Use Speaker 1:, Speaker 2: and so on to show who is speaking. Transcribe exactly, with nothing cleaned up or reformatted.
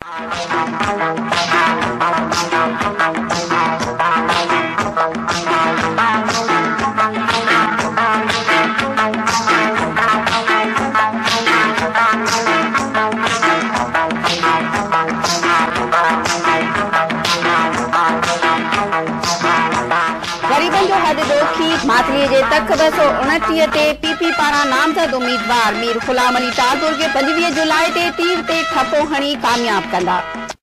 Speaker 1: मातली जे तक ॿ सौ उणटीह ते पीपी पारां नामज़द उम्मीदवार मीर ग़ुलाम अली तालपुर खे पंजवीह जुलाई ते तीर ते ठपो हणी कामयाब कंदा।